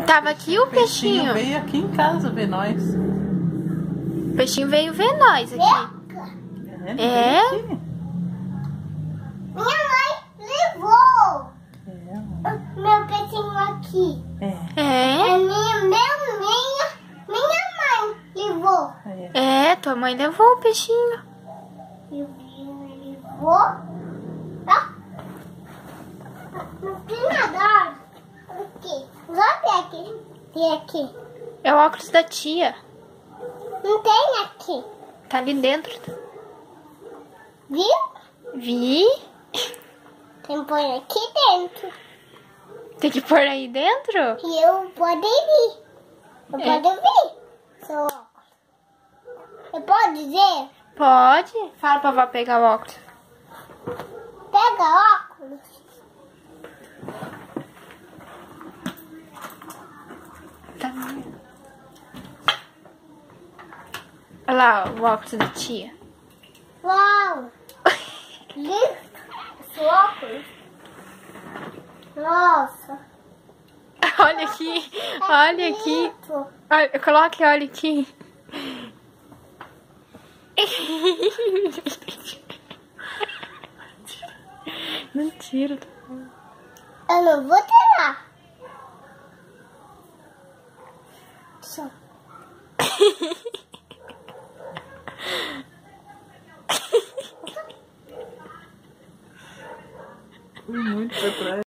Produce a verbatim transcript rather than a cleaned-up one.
Tava aqui o peixinho. O peixinho veio aqui em casa ver nós. O peixinho veio ver nós aqui. É? É? Aqui. Minha mãe levou É. meu peixinho aqui. É. É? A minha, meu, minha, minha mãe levou. É. É, tua mãe levou o peixinho. Levou. Ó. No pinador. Aqui. Olha aqui. Tem aqui. É o óculos da tia. Não tem aqui. Tá ali dentro. Viu? Vi. Tem que pôr aqui dentro. Tem que pôr aí dentro? E eu posso vir. Eu É. posso vir. Seu óculos. Eu posso dizer? Pode. Fala pra vó pegar o óculos. Pega óculos. Tá. Olha lá o óculos da tia. Uau. Lindo. Esse óculos. Nossa. Olha aqui. Olha aqui. Bonito. Olha, coloque, olha aqui. Mentira. Eu não vou tirar. Só. Muito pra trás.